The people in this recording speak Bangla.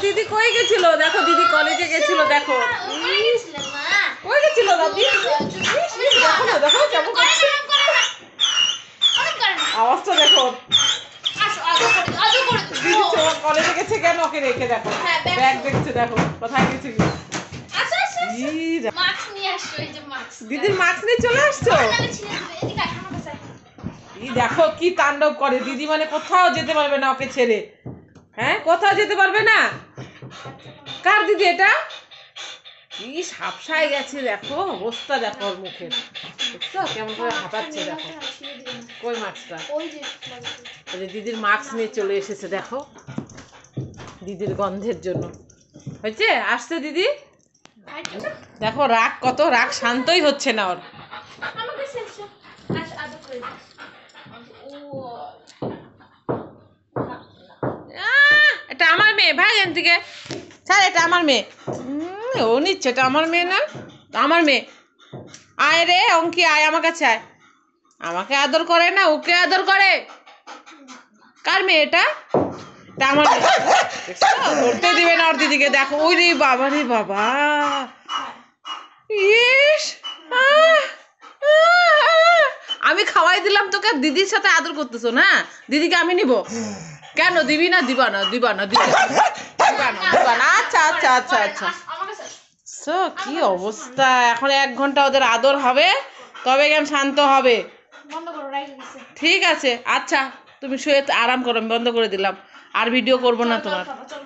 দিদি কই গেছিল? দেখো দিদি কলেজে গেছিল। দেখো কই গেছিল দাদি? দেখো না, দেখো কেমন করছে আওয়াজটা। দেখো দিদি কলেজে গেছে কেন? ওকে রেখে দেখো ব্যাগ দেখছে। দেখো কোথায় গেছে। দিদির মাস্ক নিয়ে চলে আসছো। দেখো কি তাণ্ডব করে দিদি, মানে কোথাও যেতে পারবে না ওকে ছেড়ে। হ্যাঁ, কোথাও যেতে পারবে না। কার দিদি এটা? কি সাপসায় গেছে। দেখো অবস্থা, দেখো ওর মুখের। দেখছো কেমন করে হাঁপাচ্ছে। দেখো কই মাস্কটা? দিদির মাস্ক নিয়ে চলে এসেছে। দেখো দিদির গন্ধের জন্য হয়েছে আসছে দিদি। দেখো রাগ কত, রাগ শান্তই হচ্ছে না ওর। এটা আমার মেয়ে, ভাই এখান থেকে স্যার, এটা আমার মেয়ে। ও নিচ্ছে, এটা আমার মেয়ে না, আমার মেয়ে। আয় রে অঙ্কি, আয় আমার কাছে আয়। আমাকে আদর করে না, ওকে আদর করে। কার মেয়ে এটা? এটা আমার মেয়ে। ধরতে দিবে না ওর দিদিকে। দেখো ওই রে বাবা, রে বাবা। ইস, আমি খাওয়াই দিলাম তোকে, দিদির সাথে আদর করতেছো না? দিদিকে আমি নিব কেন? দিবি না? দিবা না, দিবা না, দিদি দিবা না, দিবা না। আচ্ছা আচ্ছা আচ্ছা আচ্ছা। কি অবস্থা। এখন 1 ঘন্টা ওদের আদর হবে, তবে কেন শান্ত হবে। ঠিক আছে, আচ্ছা তুমি শুয়ে আরাম করো, আমি বন্ধ করে দিলাম। আর ভিডিও করবো না তোমার।